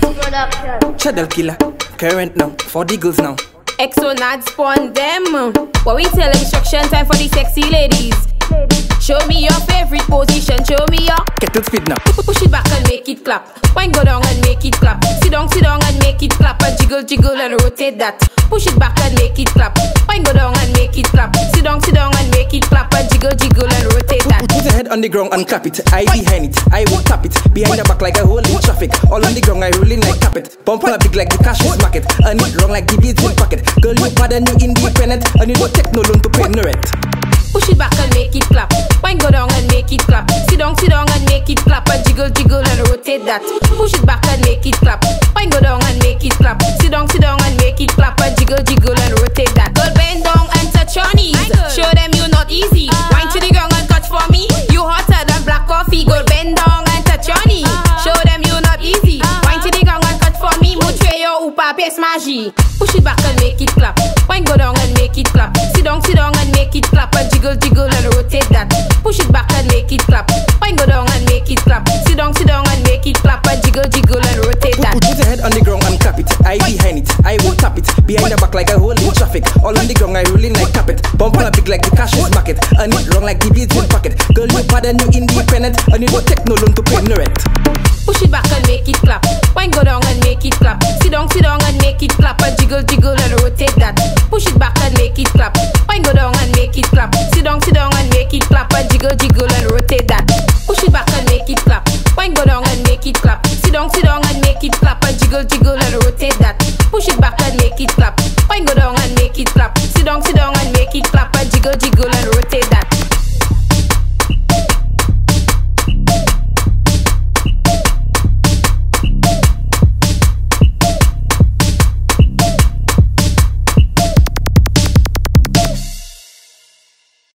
Jardel killer, current now, for the girls now. Exo Nadz spawn them. What we tell instruction time for the sexy ladies. Show me your favorite position, show me your Kettle speed now. Push it back and make it clap. Wine go down and make it clap. Sit down and make it clap. And jiggle, jiggle and rotate that. Push it back and make it clap. Wine go down and make it clap. Sit down and make it clap. And jiggle, jiggle and rotate that. Put your head on the ground and clap it. I behind it, I will tap it. Behind the back like a hole in traffic. All on the ground, I rolling like carpet. Bumper big like the cash is market. And it wrong like the beats in pocket. Girl, you bad and you independent. And you don't take no loan to pay no rent. Push it back and make it clap. Wine go down and make it clap. Sit down and make it clap. And jiggle, jiggle and rotate that. Push it back and make it clap. Wine go down and make it clap. Sit down and make it clap. And jiggle, jiggle and rotate that. Girl, bend down and touch your knees. Show them you not easy. Wine to the ground and touch for me. You hotter than black coffee. Girl, bend down and touch your knees. Show them you not easy. Wine to the ground and touch for me. Moutre yo upa pes magie. Push it back and make it clap. Wine go down and make it clap. Sit down and make it clap. And jiggle, jiggle and rotate that. Push it back and make it clap. Wine go down and make it clap. Sit down and make it clap. And jiggle, jiggle and rotate that. Put your head on the ground and clap it. I behind it, I will tap it. Behind the back like a hole in traffic. All on the ground, I rolling like carpet. Bumper big like the cash is market. And it wrong like the beats in pocket. Girl, you bad and you independent. And you don't take no loan to pay no rent. Push it back and make it